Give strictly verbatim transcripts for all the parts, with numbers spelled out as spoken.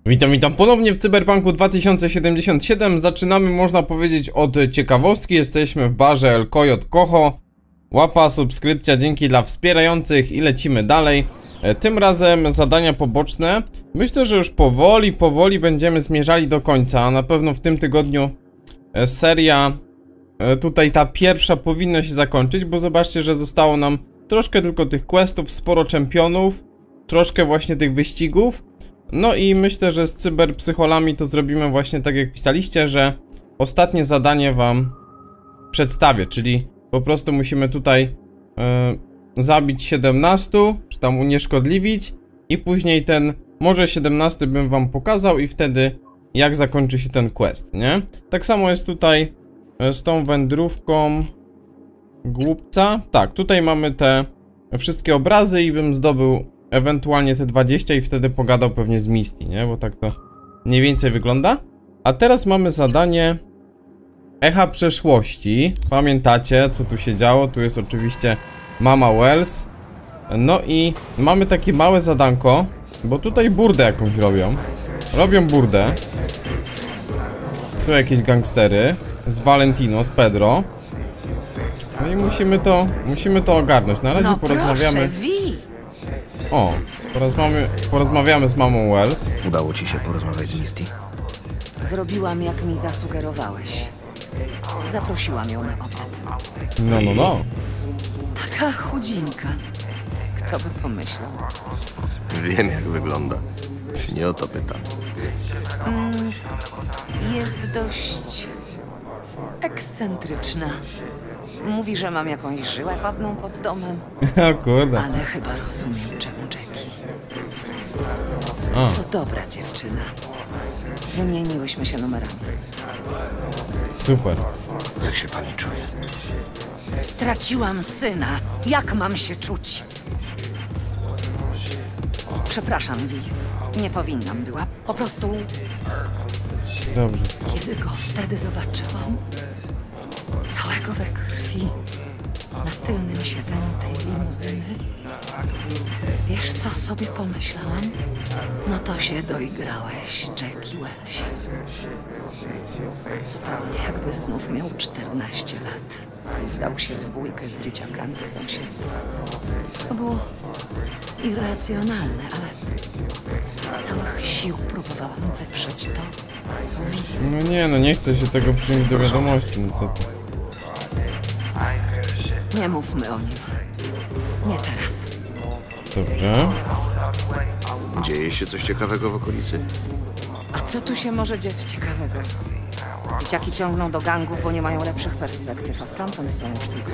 Witam, witam ponownie w Cyberpunku dwa tysiące siedemdziesiąt siedem. Zaczynamy, można powiedzieć, od ciekawostki. Jesteśmy w barze El Coyote Coho. Łapa, subskrypcja, dzięki dla wspierających i lecimy dalej. Tym razem zadania poboczne. Myślę, że już powoli, powoli będziemy zmierzali do końca. A na pewno w tym tygodniu seria, tutaj ta pierwsza, powinna się zakończyć, bo zobaczcie, że zostało nam troszkę tylko tych questów, sporo czempionów, troszkę właśnie tych wyścigów. No i myślę, że z cyberpsycholami to zrobimy właśnie tak, jak pisaliście, że ostatnie zadanie wam przedstawię, czyli po prostu musimy tutaj yy, zabić siedemnastu, czy tam unieszkodliwić i później ten, może siedemnasty bym wam pokazał i wtedy jak zakończy się ten quest, nie? Tak samo jest tutaj yy, z tą wędrówką głupca. Tak, tutaj mamy te wszystkie obrazy i bym zdobył ewentualnie te dwadzieścia i wtedy pogadał pewnie z Misty, nie? Bo tak to mniej więcej wygląda. A teraz mamy zadanie Echa przeszłości. Pamiętacie, co tu się działo? Tu jest oczywiście Mama Wells. No i mamy takie małe zadanko, bo tutaj burdę jakąś robią. Robią burdę. Tu jakieś gangstery z Valentino, z Pedro. No i musimy to, musimy to ogarnąć. Na razie no porozmawiamy. Proszę, O, porozmawiamy, porozmawiamy z mamą Wells. Udało ci się porozmawiać z Misty? Zrobiłam, jak mi zasugerowałeś. Zaprosiłam ją na obiad. No, no, no. Taka chudzinka. Kto by pomyślał? Wiem, jak wygląda. Nie o to pytam. Mm, jest dość ekscentryczna. Mówi, że mam jakąś żyłę wadną pod domem. O kurde. Ale chyba rozumiem, czemu Jackie. A. To dobra dziewczyna. Wymieniłyśmy się numerami. Super. Jak się pani czuje? Straciłam syna. Jak mam się czuć? Przepraszam, Vi. Nie powinnam była. Po prostu... Dobrze. Kiedy go wtedy zobaczyłam, całego we krwi, na tylnym siedzeniu tej limuzyny, wiesz, co sobie pomyślałam? No to się doigrałeś, Jackie Wells. Zupełnie jakby znów miał czternaście lat i wdał się w bójkę z dzieciakami z sąsiedztwa. To było irracjonalne, ale z całych sił próbowałam wyprzeć to, co widzę. No nie, no nie chcę się tego przyjąć do wiadomości, no co ty. Nie mówmy o nim. Nie teraz. Dobrze. Dzieje się coś ciekawego w okolicy? A co tu się może dziać ciekawego? Dzieciaki ciągną do gangów, bo nie mają lepszych perspektyw, a stamtąd są już tylko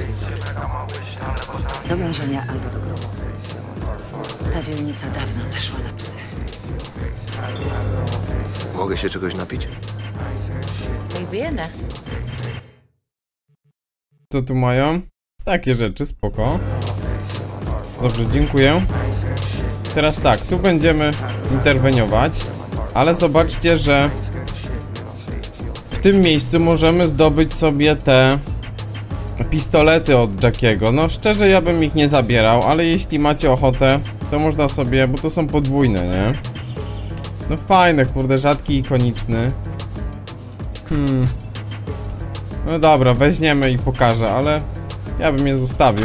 do więzienia albo do grobu. Ta dzielnica dawno zeszła na psy. Mogę się czegoś napić? Wiele. Co tu mają? Takie rzeczy, spoko. Dobrze, dziękuję. Teraz tak, tu będziemy interweniować, ale zobaczcie, że w tym miejscu możemy zdobyć sobie te pistolety od Jackiego. No szczerze, ja bym ich nie zabierał, ale jeśli macie ochotę, to można sobie, bo to są podwójne, nie? No fajne, kurde, rzadki, ikoniczny. Hmm. No dobra, weźmiemy i pokażę, ale ja bym je zostawił.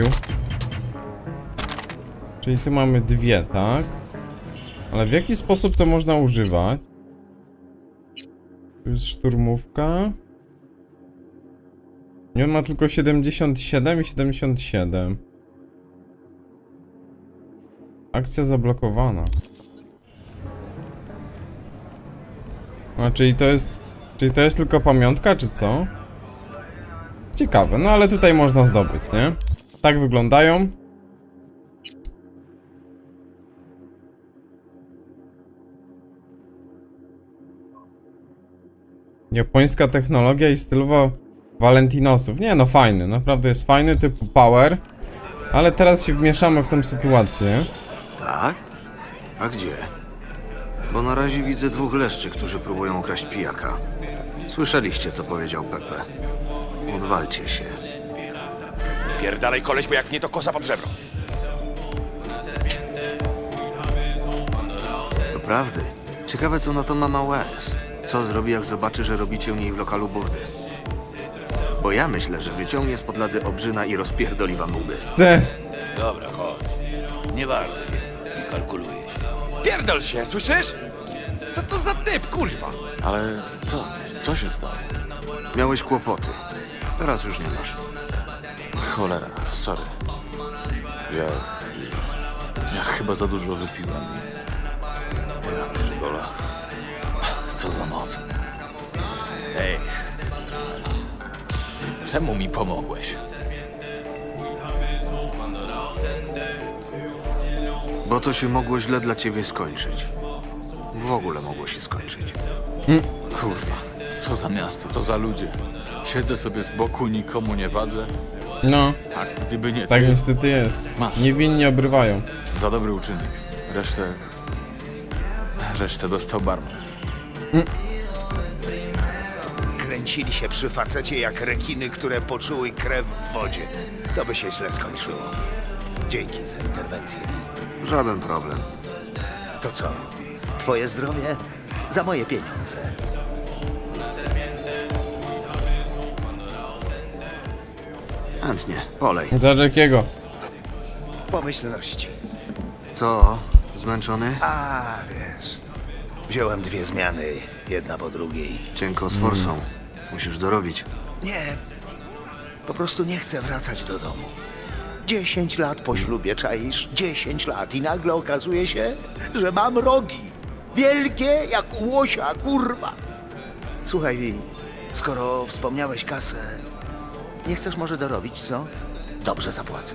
Czyli tu mamy dwie, tak? Ale w jaki sposób to można używać? Tu jest szturmówka. I on ma tylko siedemdziesiąt siedem i siedemdziesiąt siedem. Akcja zablokowana. A, czyli to jest... Czyli to jest tylko pamiątka, czy co? Ciekawe, no ale tutaj można zdobyć, nie? Tak wyglądają. Japońska technologia i stylowa Valentinosów. Nie no, fajny, naprawdę jest fajny, typu power. Ale teraz się wmieszamy w tę sytuację. Tak? A gdzie? Bo na razie widzę dwóch leszczy, którzy próbują okraść pijaka. Słyszeliście, co powiedział Pepe. Odwalcie się. Pierdalej koleś, bo jak nie to kosa pod żebro. Doprawdy. Ciekawe, co na to mama Wells. Co zrobi, jak zobaczy, że robicie u niej w lokalu burdy? Bo ja myślę, że wyciągnie spod lady obrzyna i rozpierdoli wam łby. Te. Dobra, chodź. Nie warto. Nie kalkuluję się. Pierdol się, słyszysz? Co to za typ, kurwa? Ale co? Co się stało? Miałeś kłopoty. Teraz już nie masz. Cholera, sorry. Ja... Ja chyba za dużo wypiłem. Ja pierdolę. Co za moc. Ej. Czemu mi pomogłeś? Bo to się mogło źle dla ciebie skończyć. W ogóle mogło się skończyć. Kurwa, co za miasto, co za ludzie. Siedzę sobie z boku, nikomu nie wadzę. No, A gdyby nie tak ty, niestety jest. Masz. Niewinni obrywają. za dobry uczynnik. Resztę... Resztę dostał barman. Kręcili się przy facecie jak rekiny, które poczuły krew w wodzie. To by się źle skończyło. Dzięki za interwencję. Żaden problem. To co? Twoje zdrowie za moje pieniądze. Chętnie. Polej. Za Jackiego. Pomyślności. Co? Zmęczony? A, wiesz. Wziąłem dwie zmiany, jedna po drugiej. Cienko z forsą. Musisz dorobić. Nie, po prostu nie chcę wracać do domu. Dziesięć lat po ślubie, czaisz? Dziesięć lat i nagle okazuje się, że mam rogi. Wielkie jak u łosia, kurwa. Słuchaj, Wi, skoro wspomniałeś kasę, nie chcesz może dorobić, co? Dobrze zapłacę.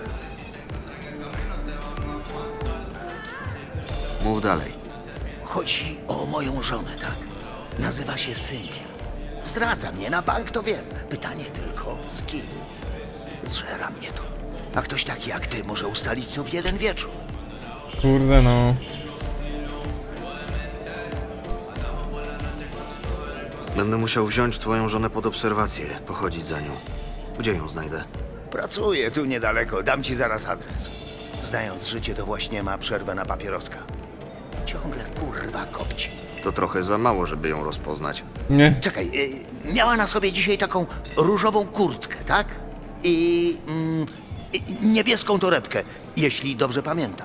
Mów dalej. Chodzi o moją żonę, tak? Nazywa się Cynthia. Zdradza mnie, na bank to wiem. Pytanie tylko, z kim? Zżera mnie to. A ktoś taki jak ty może ustalić to w jeden wieczór. Kurde no. Będę musiał wziąć twoją żonę pod obserwację, pochodzić za nią. Gdzie ją znajdę? Pracuję tu niedaleko, dam ci zaraz adres. Znając życie, to właśnie ma przerwę na papieroska. Ciągle kurwa kopci. To trochę za mało, żeby ją rozpoznać. Nie. Czekaj, y, miała na sobie dzisiaj taką różową kurtkę, tak? I, mm, i niebieską torebkę, jeśli dobrze pamiętam.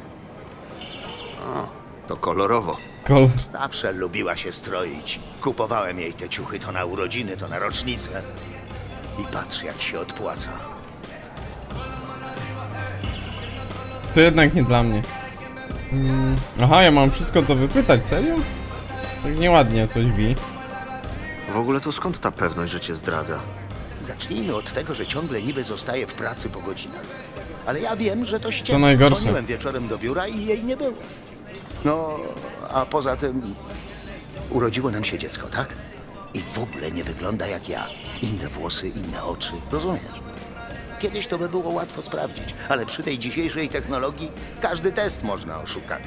O, to kolorowo. Kolor. Zawsze lubiła się stroić. Kupowałem jej te ciuchy to na urodziny, to na rocznicę. I patrz, jak się odpłaca. To jednak nie dla mnie. Mm. Aha, ja mam wszystko to wypytać, serio? Tak nieładnie coś wi. W ogóle to skąd ta pewność, że cię zdradza? Zacznijmy od tego, że ciągle niby zostaje w pracy po godzinach. Ale ja wiem, że to ściema. To najgorsze. Dzwoniłem wieczorem do biura i jej nie było. No, a poza tym urodziło nam się dziecko, tak? I w ogóle nie wygląda jak ja. Inne włosy, inne oczy. Rozumiesz? Kiedyś to by było łatwo sprawdzić, ale przy tej dzisiejszej technologii każdy test można oszukać.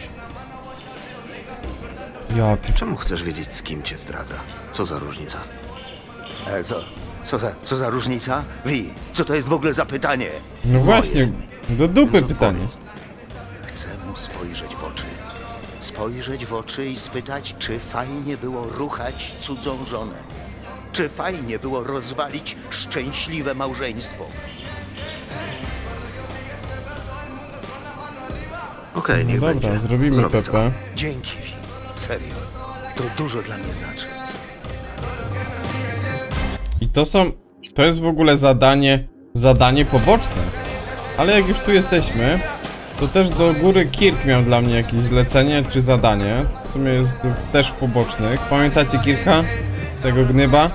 Ja pi... Czemu chcesz wiedzieć, z kim cię zdradza? Co za różnica? E, co? Co za, co za różnica? Wi, co to jest w ogóle za pytanie? No właśnie, do dupy No to pytanie. powiedz. Chcę mu spojrzeć w oczy. Spojrzeć w oczy i spytać, czy fajnie było ruchać cudzą żonę. Czy fajnie było rozwalić szczęśliwe małżeństwo. Okej, niech No dobra, będzie. zrobimy Zrobię to. Pepe. Dzięki, Wi. Serio. To dużo dla mnie znaczy. I to są... To jest w ogóle zadanie... Zadanie poboczne. Ale jak już tu jesteśmy, to też do góry Kirk miał dla mnie jakieś zlecenie czy zadanie. W sumie jest w, też w pobocznych. Pamiętacie Kirka? Tego gnyba?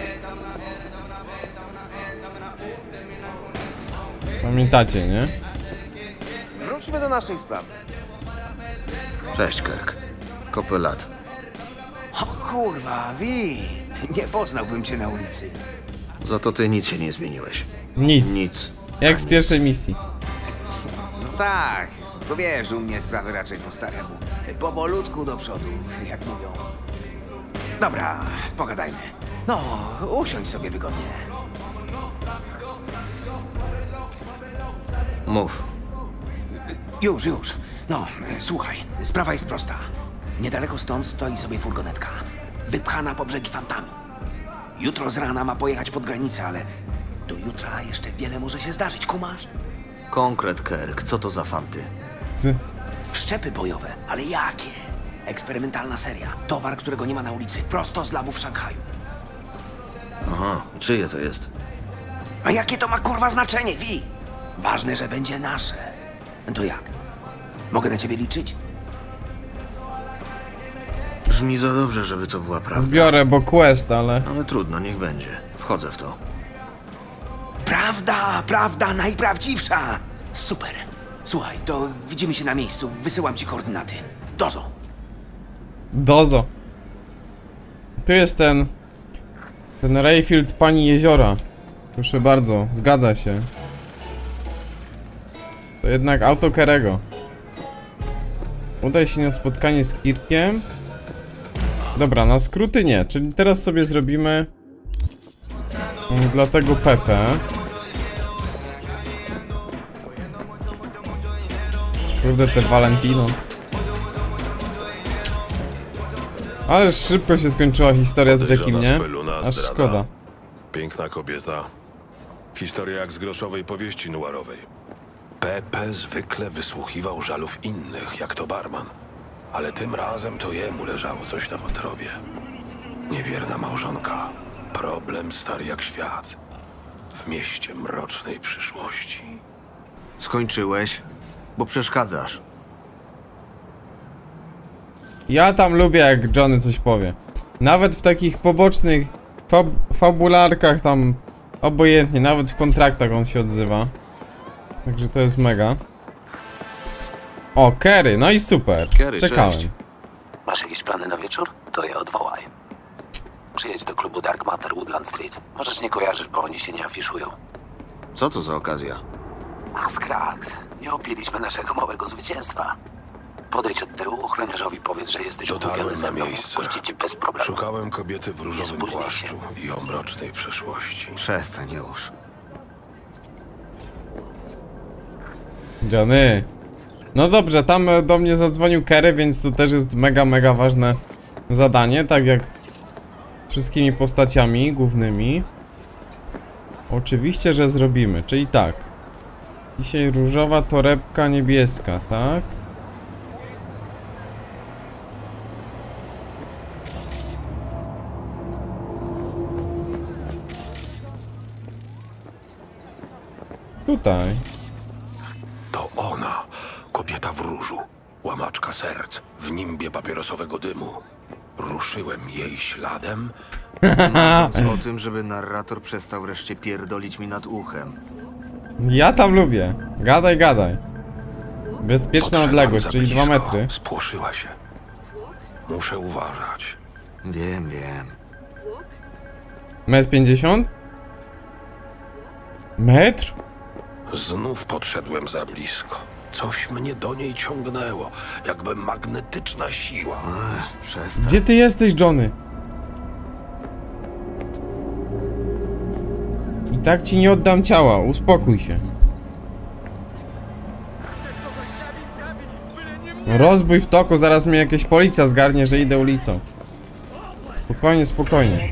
Pamiętacie, nie? Wróćmy do naszej sprawy. Cześć, Kirk. Kopę lat. O kurwa, Wi! Nie poznałbym cię na ulicy. Za to ty nic się nie zmieniłeś. Nic. Nic. Jak z pierwszej misji. No tak, to wiesz, u mnie sprawy raczej po staremu. Powolutku do przodu, jak mówią. Dobra, pogadajmy. No, usiądź sobie wygodnie. Mów. Już, już. No, słuchaj, sprawa jest prosta. Niedaleko stąd stoi sobie furgonetka. Wypchana po brzegi fantami. Jutro z rana ma pojechać pod granicę, ale do jutra jeszcze wiele może się zdarzyć, kumasz? Konkret, Kirk, co to za fanty? Ty. Wszczepy bojowe, ale jakie? Eksperymentalna seria. Towar, którego nie ma na ulicy. Prosto z labu w Szanghaju. Aha, czyje to jest? A jakie to ma kurwa znaczenie, Wi? Ważne, że będzie nasze. To jak? Mogę na ciebie liczyć? Brzmi za dobrze, żeby to była prawda. Biorę, bo quest, ale... Ale trudno, niech będzie. Wchodzę w to. Prawda, prawda, najprawdziwsza! Super. Słuchaj, to widzimy się na miejscu. Wysyłam ci koordynaty. Dozo. Dozo. Tu jest ten... Ten Rayfield Pani Jeziora. Proszę bardzo, zgadza się. To jednak auto Kerego. Udaj się na spotkanie z Kirkiem. Dobra, na skróty nie, czyli teraz sobie zrobimy um, dlatego Pepe. Kurde, te Valentinos. Ale szybko się skończyła historia z Jackiem, nie? Aż szkoda. Piękna kobieta. Historia jak z groszowej powieści noirowej. Pepe zwykle wysłuchiwał żalów innych, jak to barman. Ale tym razem to jemu leżało coś na wątrobie. Niewierna małżonka. Problem stary jak świat. W mieście mrocznej przyszłości. Skończyłeś? Bo przeszkadzasz. Ja tam lubię, jak Johnny coś powie. Nawet w takich pobocznych fab fabularkach tam obojętnie, nawet w kontraktach on się odzywa. Także to jest mega. O, Kerry, no i super. Kerry, czekałem. cześć. Masz jakieś plany na wieczór? To je odwołaj. Przyjedź do klubu Dark Matter Woodland Street. Możesz nie kojarzyć, bo oni się nie afiszują. Co to za okazja? A Skrax, nie opiliśmy naszego małego zwycięstwa. Podejdź od tyłu, ochroniarzowi powiedz, że jesteś Dotarłem umówiony ze na mną. miejsce. Puści cię bez problemu. Szukałem kobiety w różowym spóźnij się. płaszczu i o mrocznej przeszłości. Przestań już. Johnny. No dobrze, tam do mnie zadzwonił Kerry, więc to też jest mega, mega ważne zadanie, tak jak z wszystkimi postaciami głównymi. Oczywiście, że zrobimy, czyli tak. Dzisiaj różowa torebka niebieska, tak? Tutaj. To ona, kobieta w różu, łamaczka serc, w nimbie papierosowego dymu. Ruszyłem jej śladem. Marząc o tym, żeby narrator przestał wreszcie pierdolić mi nad uchem. Ja tam lubię. Gadaj, gadaj. Bezpieczna Podszedłem odległość, za czyli dwa blisko. metry. Spłoszyła się. Muszę uważać. Wiem, wiem. Metr pięćdziesiąt? Metr? Znów podszedłem za blisko. Coś mnie do niej ciągnęło, jakby magnetyczna siła. Ech, przestań. Gdzie ty jesteś, Johnny? I tak ci nie oddam ciała, uspokój się. Rozbój w toku, zaraz mnie jakaś policja zgarnie, że idę ulicą. Spokojnie, spokojnie.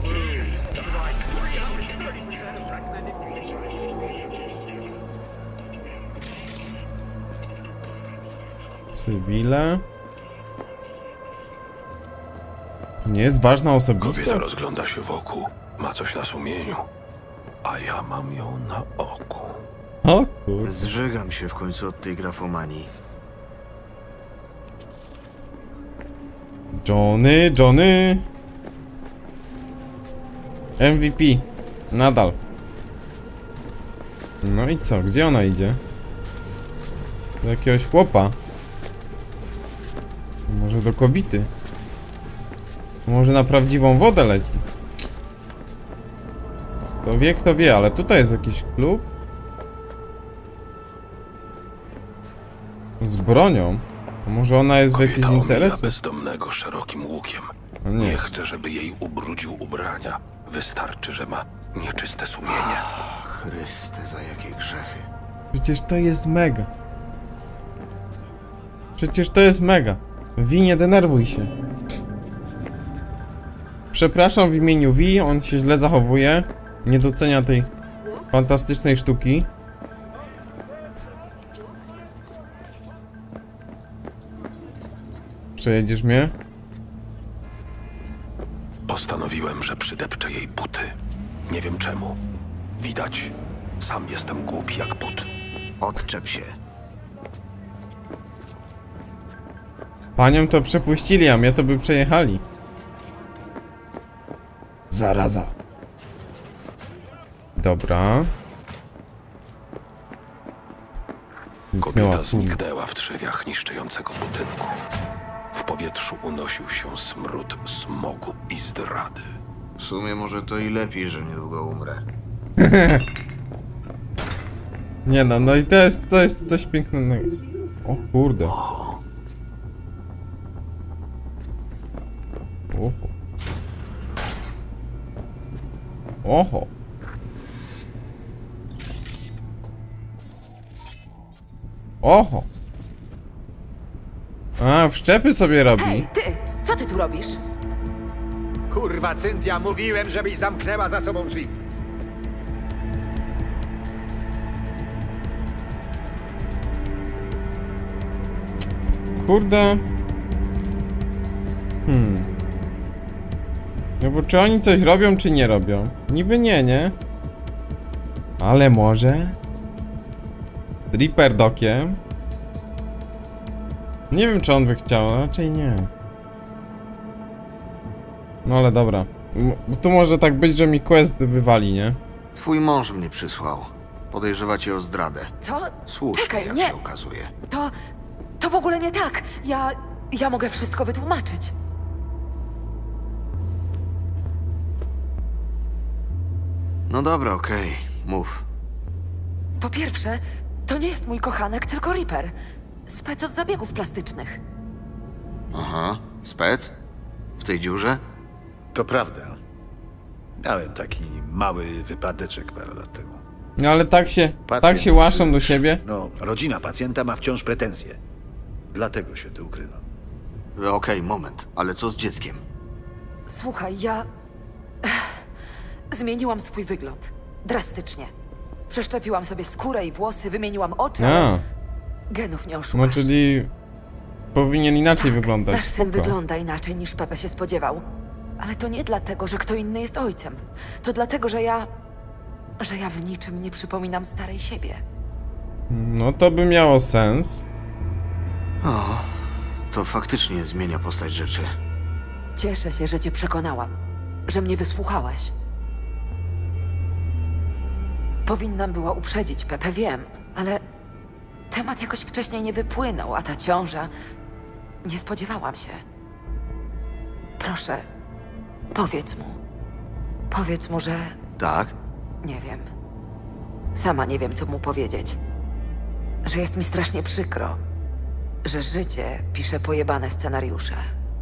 Cywile. To nie jest ważna Kobieta osobistość? rozgląda się wokół, ma coś na sumieniu, a ja mam ją na oku. O kurde. Zżygam się w końcu od tej grafomanii. Johnny, Johnny. M V P. Nadal. No i co? Gdzie ona idzie? Do jakiegoś chłopa. Może do kobiety. Może na prawdziwą wodę leci. Kto wie, kto wie, ale tutaj jest jakiś klub. Z bronią. A może ona jest w jakichś Kobieta omija interesach? bezdomnego szerokim łukiem. O nie. Nie chcę, żeby jej ubrudził ubrania. Wystarczy, że ma nieczyste sumienie. Chryste, za jakie grzechy. Przecież to jest mega. Przecież to jest mega. Wi, nie denerwuj się. Przepraszam w imieniu Wi, on się źle zachowuje. Nie docenia tej fantastycznej sztuki. Przejedziesz mnie? Postanowiłem, że przydepczę jej buty. Nie wiem czemu. Widać, sam jestem głupi jak but. Odczep się. Panią to przepuścili, a mnie to by przejechali. Zaraza. Dobra. Kobieta zniknęła w drzewiach niszczącego budynku. W powietrzu unosił się smród smogu i zdrady. W sumie może to i lepiej, że niedługo umrę. Nie no, no i to jest, to jest coś pięknego. O kurde. Oho. Oho. Oho. Oho. A, wszczepy sobie robi. Hej, ty! Co ty tu robisz? Kurwa, Cynthia, mówiłem, żebyś zamknęła za sobą drzwi. Kurde. Hmm. No bo czy oni coś robią, czy nie robią? Niby nie, nie? Ale może? Reaper dokiem. Nie wiem, czy on by chciał, ale raczej nie. No ale dobra. M tu może tak być, że mi quest wywali, nie? Twój mąż mnie przysłał. Podejrzewa cię o zdradę. Co? Słusznie, Czekaj, jak nie! się okazuje. To... to w ogóle nie tak. Ja... ja mogę wszystko wytłumaczyć. No dobra, okej. Mów. Po pierwsze, to nie jest mój kochanek, tylko Reaper. Spec od zabiegów plastycznych. Aha. Spec? W tej dziurze? To prawda. Miałem taki mały wypadeczek parę lat temu. No ale tak się... Pacjent, tak się łaszą do siebie. No, rodzina pacjenta ma wciąż pretensje. Dlatego się tu ukrywam. Okej, moment. Ale co z dzieckiem? Słuchaj, ja... zmieniłam swój wygląd. Drastycznie. Przeszczepiłam sobie skórę i włosy, wymieniłam oczy, ale... A, genów nie no oszukasz. czyli... powinien inaczej wyglądać. Nasz syn Spoko. wygląda inaczej niż Pepe się spodziewał. Ale to nie dlatego, że kto inny jest ojcem. To dlatego, że ja... że ja w niczym nie przypominam starej siebie. No to by miało sens. O, to faktycznie zmienia postać rzeczy. Cieszę się, że cię przekonałam. Że mnie wysłuchałaś. Powinnam była uprzedzić Pepe, wiem, ale... temat jakoś wcześniej nie wypłynął, a ta ciąża... nie spodziewałam się. Proszę, powiedz mu. Powiedz mu, że... Tak? nie wiem. Sama nie wiem, co mu powiedzieć. Że jest mi strasznie przykro. Że życie pisze pojebane scenariusze.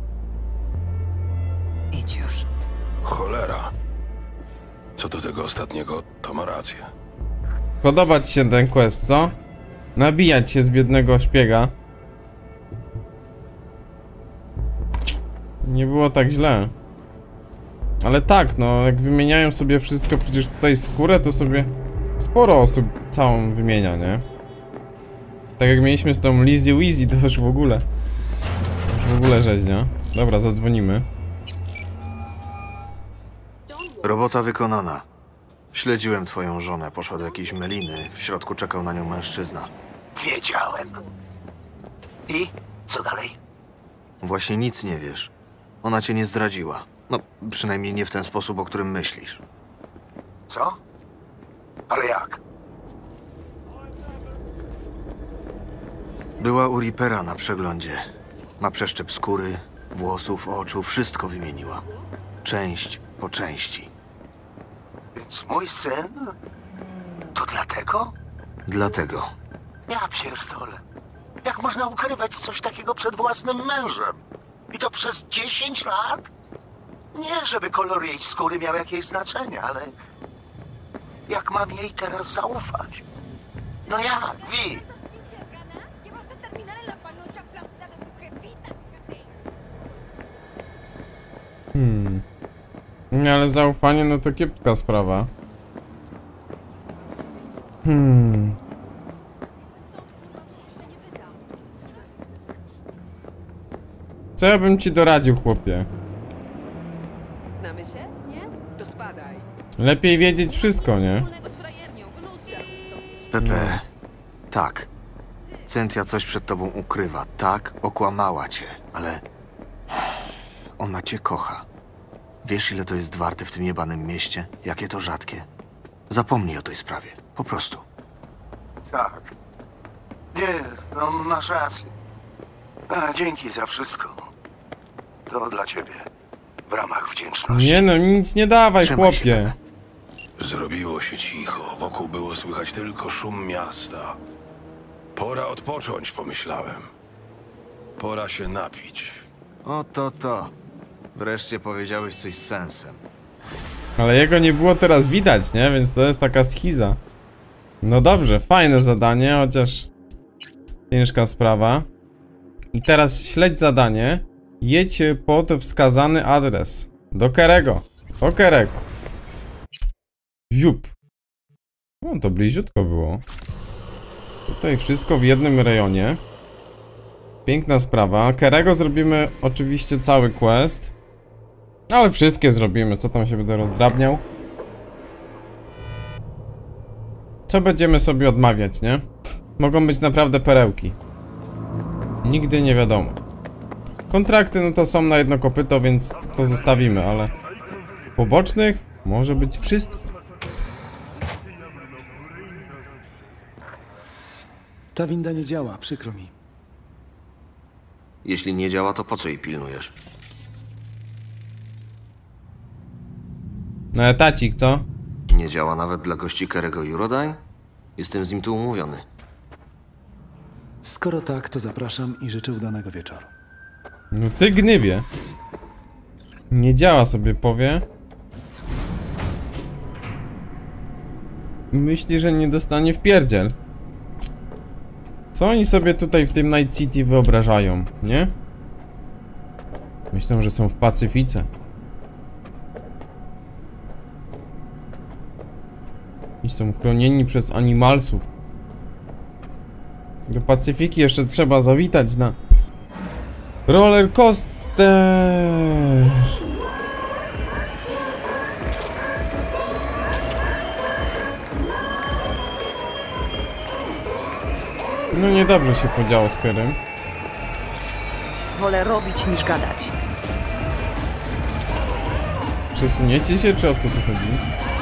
Idź już. Cholera. Co do tego ostatniego, to ma rację. Podoba ci się ten quest, co? Nabijać się z biednego szpiega. Nie było tak źle. Ale tak, no, jak wymieniają sobie wszystko, przecież tutaj skórę, to sobie sporo osób całą wymienia, nie? Tak jak mieliśmy z tą Lizzie Weezy, to już w ogóle. Już w ogóle rzeźnia. Dobra, zadzwonimy. Robota wykonana. Śledziłem twoją żonę, poszła do jakiejś meliny. W środku czekał na nią mężczyzna. Wiedziałem. I? Co dalej? Właśnie nic nie wiesz. Ona cię nie zdradziła. No, przynajmniej nie w ten sposób, o którym myślisz. Co? Ale jak? Była u Reapera na przeglądzie. Ma przeszczep skóry, włosów, oczu, wszystko wymieniła. Część po części. Więc mój syn? To dlatego? Dlatego. Ja pierdolę. Jak można ukrywać coś takiego przed własnym mężem? I to przez dziesięć lat? Nie, żeby kolor jej skóry miał jakieś znaczenie, ale... jak mam jej teraz zaufać? No jak, Wi? Nie, ale zaufanie no to kiepska sprawa. Hmm. Co ja bym ci doradził, chłopie? Znamy się? Nie? To spadaj. Lepiej wiedzieć wszystko, nie? Pepe, tak. Cynthia coś przed tobą ukrywa. Tak, okłamała cię, ale... ona cię kocha. Wiesz, ile to jest warte w tym jebanym mieście? Jakie to rzadkie? Zapomnij o tej sprawie. Po prostu. Tak. Nie, no masz rację. A, dzięki za wszystko. To dla ciebie. W ramach wdzięczności. Nie no, nic nie dawaj, Trzymaj się, chłopie. Zrobiło się cicho. Wokół było słychać tylko szum miasta. Pora odpocząć, pomyślałem. Pora się napić. O to to. Wreszcie powiedziałeś coś z sensem. Ale jego nie było teraz widać, nie? Więc to jest taka schiza. No dobrze, fajne zadanie, chociaż ciężka sprawa. I teraz śledź zadanie. Jedź pod wskazany adres. Do Kerego. Do Kerego. Ziup. No to bliziutko było. Tutaj wszystko w jednym rejonie. Piękna sprawa. Kerego zrobimy oczywiście cały quest. Ale wszystkie zrobimy. Co tam się będę rozdrabniał? Co będziemy sobie odmawiać, nie? Mogą być naprawdę perełki. Nigdy nie wiadomo. Kontrakty no to są na jedno kopyto, więc to zostawimy, ale pobocznych może być wszystko. Ta winda nie działa, przykro mi. Jeśli nie działa, to po co jej pilnujesz? No etacik, co? Nie działa nawet dla gości Kerego Eurodyne? Jestem z nim tu umówiony. Skoro tak, to zapraszam i życzę udanego wieczoru. No ty gnybie. Nie działa, sobie powie. Myśli, że nie dostanie w pierdziel. Co oni sobie tutaj w tym Night City wyobrażają, nie? Myślę, że są w Pacyfice. I są chronieni przez animalsów. Do Pacyfiki jeszcze trzeba zawitać na roller coaster. No niedobrze się podziało z Kerem. Wolę robić niż gadać. Przesuniecie się, czy o co tu chodzi?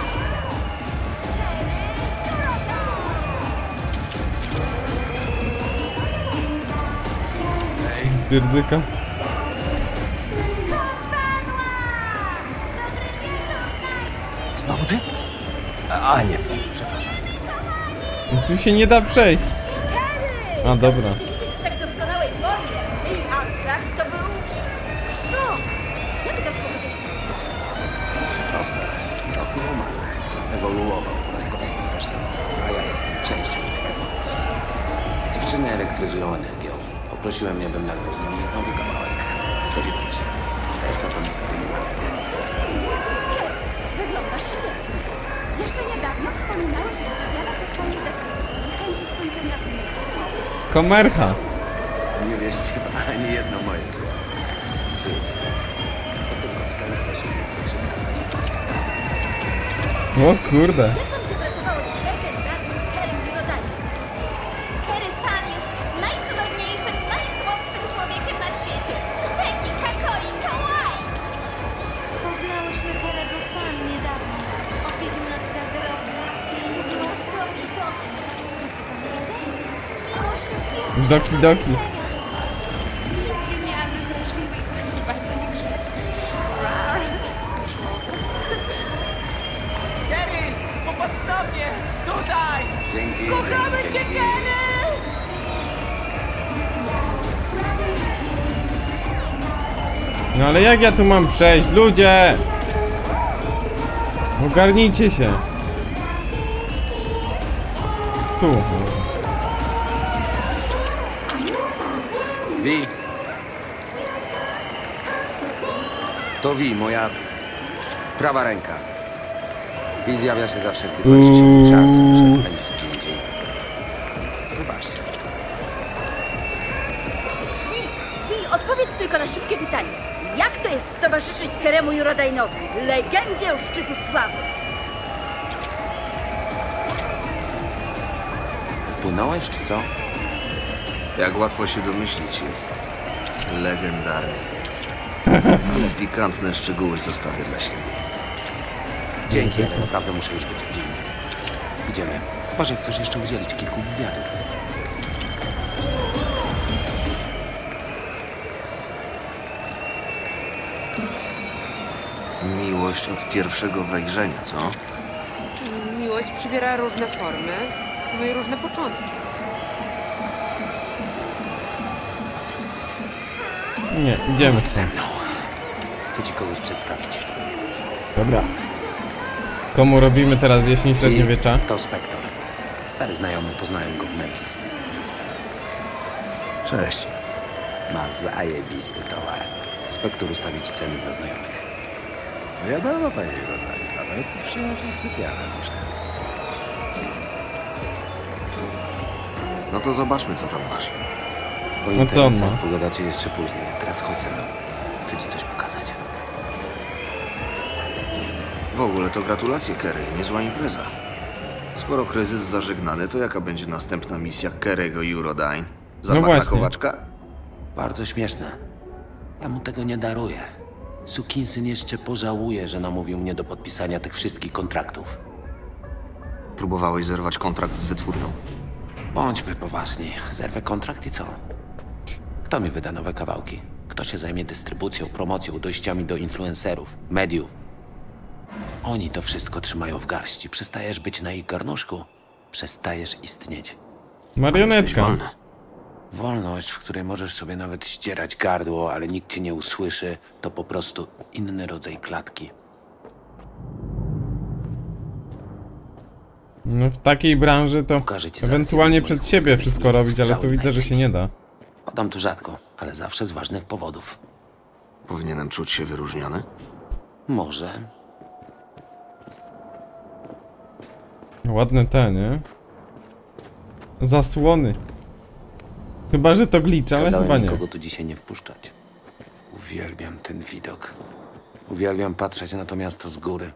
Pierdyka. Znowu ty? A nie, przepraszam. Tu się nie da przejść. A dobra. W tak doskonałej formie. I Astrax to był szok. Jak doszło do tego? Proste. Rok normalny. Ewoluował po raz kolejny zresztą. A ja jestem częścią tej ewolucji. Dziewczyny elektryzują energią. Poprosiłem mnie, bym nagrał z nią nowy kawałek. Zgodziłem się. Reszta to mi to inna. Wyglądasz świetnie. Jeszcze niedawno wspominałeś o wywiadach o swojej depresji, chęci skończenia zmysłu. Komercha. Nie wierzcie w ani jedno moje słowo. Żyć z państwem. To tylko w ten sposób mogę przekazać. O kurde. Kerry-san jest najcudowniejszym, najsłodszym człowiekiem na świecie. Cuteki, kakoi, kawaii. Poznałyśmy Kerego-san niedawno. Odwiedził nas w garderobie. I to było toki-toki. Jak wy to mówicie? Miłość od pierwszego Doki doki. jest genialny, wrażliwy i w końcu bardzo niegrzeczny. Kerry! Popatrz na mnie! Tutaj! Dzięki. Kochamy dzięki, cię, dzięki. Kerry! No ale jak ja tu mam przejść? Ludzie! Ogarnijcie się. Tu. Wi. To Wi, moja Prawa ręka. I zjawia się zawsze, gdy kończy się mój czas. Muszę pędzić gdzie indziej. Wybaczcie. Wi, Wi, odpowiedz tylko na szybkie pytanie. Jak to jest towarzyszyć Keremu Eurodyne'owi, legendzie u szczytu sławy? Wpłynąłeś, czy co? Jak łatwo się domyślić, jest legendarny. Ale pikantne szczegóły zostawię dla siebie. Dzięki, ale naprawdę muszę już być gdzie indziej. Idziemy. Może chcesz jeszcze udzielić kilku wywiadów. Miłość od pierwszego wejrzenia, co? Miłość przybiera różne formy, no i różne początki. Nie, idziemy ze mną. Chcę ci kogoś przedstawić. Dobra. Komu robimy teraz jesień średniowiecza? To Spektor. Stary znajomy, poznałem go w Memphis. Cześć. Ma zajebisty towar. Spektor ustawić ceny dla znajomych. Wiadomo, panie Rodaj, a pańskich przyjaciół specjalna zniżka. No to zobaczmy, co tam masz. Po No co on ma? pogadacie jeszcze później. Teraz chodź ze mną. Chcę ci coś pokazać. W ogóle to gratulacje, Kerry. Niezła impreza. Skoro kryzys zażegnany, to jaka będzie następna misja Kerry'ego Eurodyne? Zapach na kołaczka? Bardzo śmieszne. Ja mu tego nie daruję. Sukinsyn jeszcze pożałuje, że namówił mnie do podpisania tych wszystkich kontraktów. Próbowałeś zerwać kontrakt z wytwórnią? Bądźmy poważni. Zerwę kontrakt i co? Kto mi wyda nowe kawałki? Kto się zajmie dystrybucją, promocją, dojściami do influencerów, mediów? Oni to wszystko trzymają w garści. Przestajesz być na ich garnuszku, przestajesz istnieć. Marionetka. Wolność, w której możesz sobie nawet ścierać gardło, ale nikt cię nie usłyszy, to po prostu inny rodzaj klatki. No w takiej branży to ewentualnie przed siebie wszystko robić, ale tu widzę, że się nie da. Wpadam tu rzadko, ale zawsze z ważnych powodów. Powinienem czuć się wyróżniony? Może. Ładne te, nie? Zasłony. Chyba, że to glitch, ale Kazałem chyba nie. nikogo tu dzisiaj nie wpuszczać. Uwielbiam ten widok. Uwielbiam patrzeć na to miasto z góry.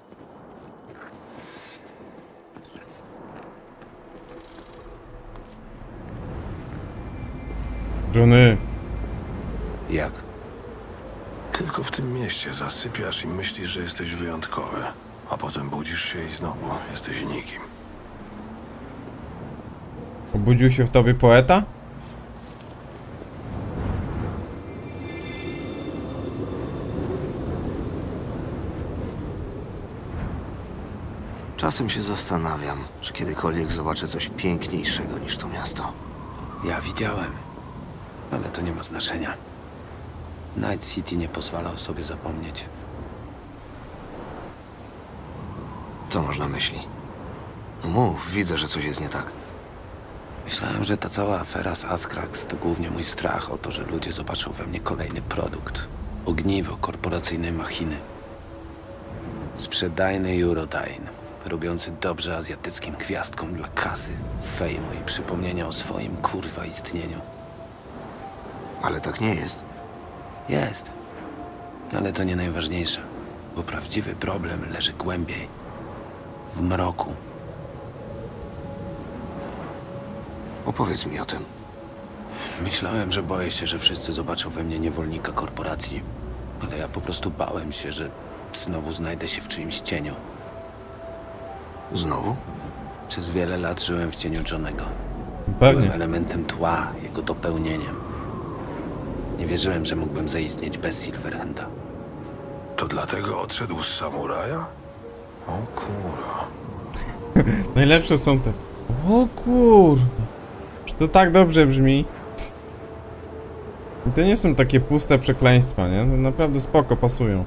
Johnny. Jak? Tylko w tym mieście zasypiasz i myślisz, że jesteś wyjątkowy, a potem budzisz się i znowu jesteś nikim. Obudził się w tobie poeta? Czasem się zastanawiam, czy kiedykolwiek zobaczę coś piękniejszego niż to miasto. Ja widziałem, ale to nie ma znaczenia. Night City nie pozwala o sobie zapomnieć. Co masz na myśli? Mów, widzę, że coś jest nie tak. Myślałem, że ta cała afera z Askrax to głównie mój strach o to, że ludzie zobaczą we mnie kolejny produkt. Ogniwo korporacyjnej machiny. Sprzedajny Eurodyne, robiący dobrze azjatyckim gwiazdkom dla kasy, fejmu i przypomnienia o swoim kurwa istnieniu. Ale tak nie jest. Jest. Ale to nie najważniejsze, bo prawdziwy problem leży głębiej. W mroku. Opowiedz mi o tym. Myślałem, że boję się, że wszyscy zobaczą we mnie niewolnika korporacji. Ale ja po prostu bałem się, że znowu znajdę się w czyimś cieniu. Znowu? Przez wiele lat żyłem w cieniu Johnego. Pewnie. Byłem elementem tła, jego dopełnieniem. Nie wierzyłem, że mógłbym zaistnieć bez Silverhanda. To dlatego odszedł z samuraja? O kurwa. Najlepsze są te. O kurwa. Czy to tak dobrze brzmi? I to nie są takie puste przekleństwa, nie? To naprawdę spoko pasują.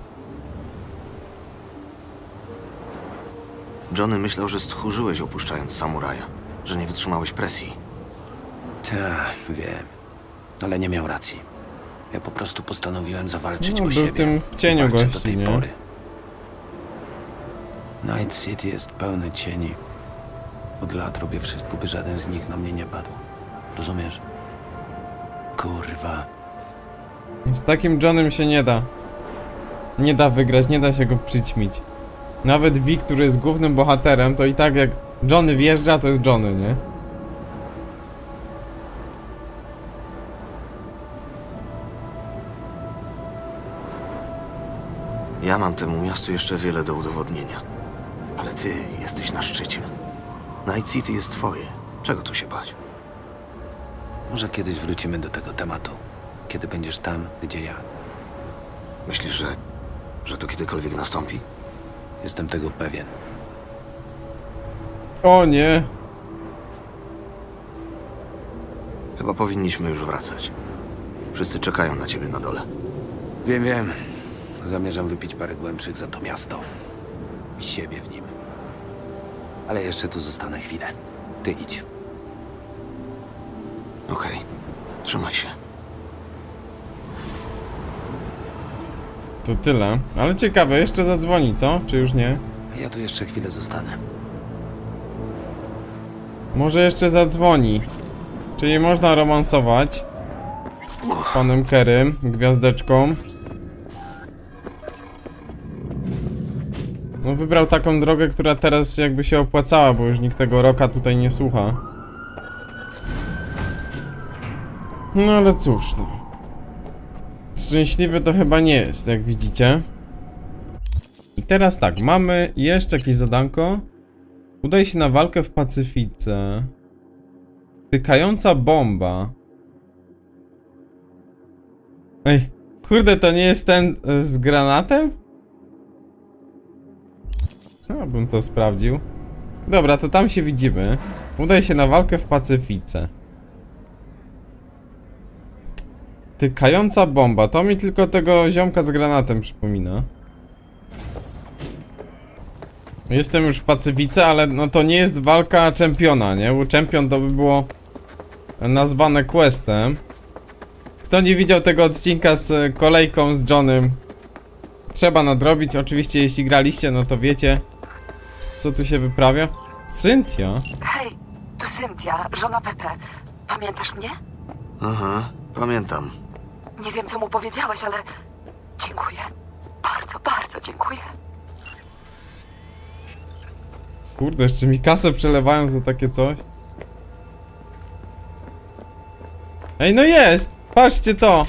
Johnny myślał, że stchórzyłeś opuszczając samuraja. Że nie wytrzymałeś presji. Tak, wiem. Ale nie miał racji. Ja po prostu postanowiłem zawalczyć No, o był siebie. tym w cieniu Walczę gości, do tej nie? pory. Night City jest pełne cieni. Od lat robię wszystko, by żaden z nich na mnie nie padł. Rozumiesz? Kurwa. Z takim Johnem się nie da. Nie da wygrać, nie da się go przyćmić. Nawet Vi, który jest głównym bohaterem, to i tak jak Johnny wjeżdża, to jest Johnny, nie? Ja mam temu miastu jeszcze wiele do udowodnienia. Ale ty jesteś na szczycie. Night City jest twoje. Czego tu się bać? Może kiedyś wrócimy do tego tematu. Kiedy będziesz tam, gdzie ja. Myślisz, że... że to kiedykolwiek nastąpi? Jestem tego pewien. O nie! Chyba powinniśmy już wracać. Wszyscy czekają na ciebie na dole. Wiem, wiem. Zamierzam wypić parę głębszych za to miasto. I siebie w nim. Ale jeszcze tu zostanę chwilę. Ty idź. Okej. Trzymaj się. To tyle. Ale ciekawe, jeszcze zadzwoni, co? Czy już nie? Ja tu jeszcze chwilę zostanę. Może jeszcze zadzwoni. Czyli można romansować z panem Kerrym, gwiazdeczką. No wybrał taką drogę, która teraz jakby się opłacała, bo już nikt tego Rocka tutaj nie słucha. No ale cóż, no. Szczęśliwy to chyba nie jest, jak widzicie. I teraz tak, mamy jeszcze jakieś zadanko. Udaj się na walkę w Pacyfice. Tykająca bomba. Ej, kurde, to nie jest ten z granatem? No, bym to sprawdził. Dobra, to tam się widzimy. Udaj się na walkę w Pacyfice. Tykająca bomba. To mi tylko tego ziomka z granatem przypomina. Jestem już w Pacyfice, ale no to nie jest walka czempiona, nie? Bo czempion to by było nazwane questem. Kto nie widział tego odcinka z kolejką z Johnem, trzeba nadrobić. Oczywiście jeśli graliście, no to wiecie, co tu się wyprawia. Cynthia? Hej, tu Cynthia, żona Pepe. Pamiętasz mnie? Aha, pamiętam. Nie wiem, co mu powiedziałeś, ale dziękuję. Bardzo, bardzo dziękuję. Kurde, jeszcze mi kasę przelewają za takie coś. Ej, no jest! Patrzcie to!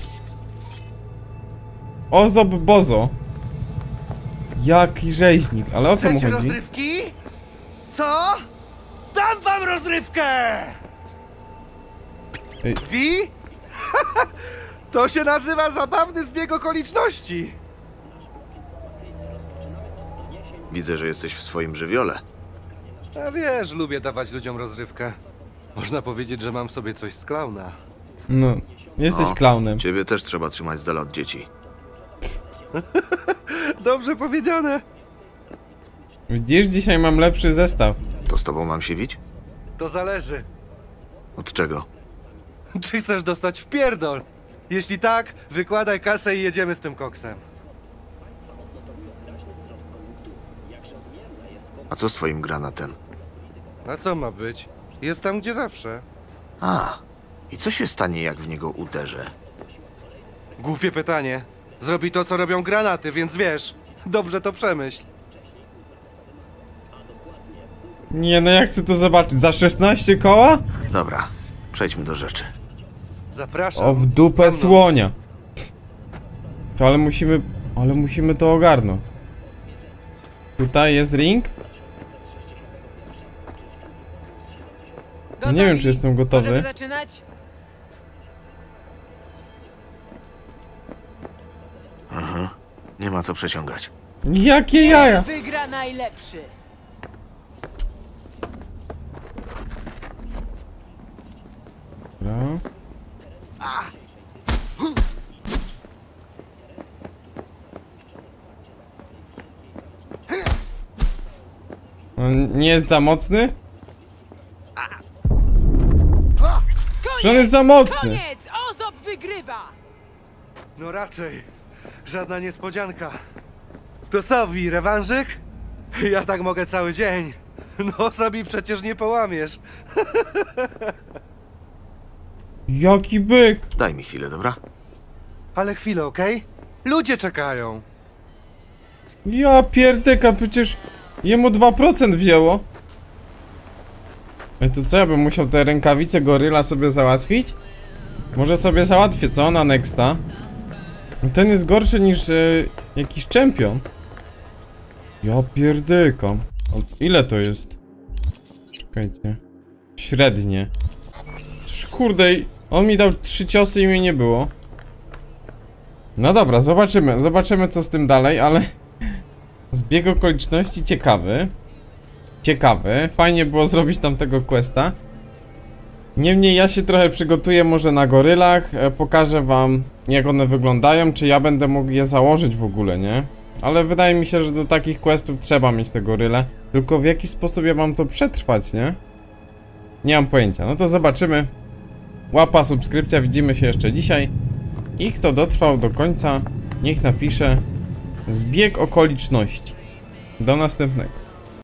Ozob Bozo. Jaki rzeźnik, ale o co mu Chcecie chodzi? rozrywki? Co? Dam wam rozrywkę! Ej. Wi? To się nazywa zabawny zbieg okoliczności. Widzę, że jesteś w swoim żywiole. A wiesz, lubię dawać ludziom rozrywkę. Można powiedzieć, że mam w sobie coś z klauna. No, jesteś O, klaunem. Ciebie też trzeba trzymać z dala od dzieci. Dobrze powiedziane. Widzisz, dzisiaj mam lepszy zestaw. To z tobą mam się bić? To zależy. Od czego? Czy chcesz dostać w pierdol? Jeśli tak, wykładaj kasę i jedziemy z tym koksem. A co z twoim granatem? A co ma być? Jest tam, gdzie zawsze. A, i co się stanie, jak w niego uderzę? Głupie pytanie. Zrobi to, co robią granaty, więc wiesz, dobrze to przemyśl. Nie, no ja chcę to zobaczyć. Za szesnaście koła? Dobra, przejdźmy do rzeczy. Zapraszam. O, w dupę słonia. To ale musimy... Ale musimy to ogarnąć. Tutaj jest ring? Gotowi? Nie wiem, czy jestem gotowy. Możemy zaczynać? Aha, nie ma co przeciągać. Jakie jaja? Wygra najlepszy. No. On nie jest za mocny? Że on jest za mocny. Koniec! Ozob wygrywa! No raczej. Żadna niespodzianka. To co, Wi, rewanżyk? Ja tak mogę cały dzień. Nosa mi przecież nie połamiesz. Jaki byk! Daj mi chwilę, dobra? Ale chwilę, okej? Ludzie czekają. Ja pierdyka, przecież jemu dwa procent wzięło. Ej, to co, ja bym musiał te rękawice goryla sobie załatwić? Może sobie załatwię, co? Na nexta. Ten jest gorszy niż y, jakiś czempion. Ja pierdykam. Ile to jest? Czekajcie. Średnie. Kurde, on mi dał trzy ciosy i mnie nie było. No dobra, zobaczymy. Zobaczymy, co z tym dalej, ale... Zbieg okoliczności ciekawy. Ciekawy. Fajnie było zrobić tam tego questa. Niemniej ja się trochę przygotuję może na gorylach. E, pokażę wam, jak one wyglądają. Czy ja będę mógł je założyć w ogóle, nie? Ale wydaje mi się, że do takich questów trzeba mieć te goryle. Tylko w jaki sposób ja mam to przetrwać, nie? Nie mam pojęcia. No to zobaczymy. Łapa, subskrypcja. Widzimy się jeszcze dzisiaj. I kto dotrwał do końca, niech napisze zbieg okoliczności. Do następnego.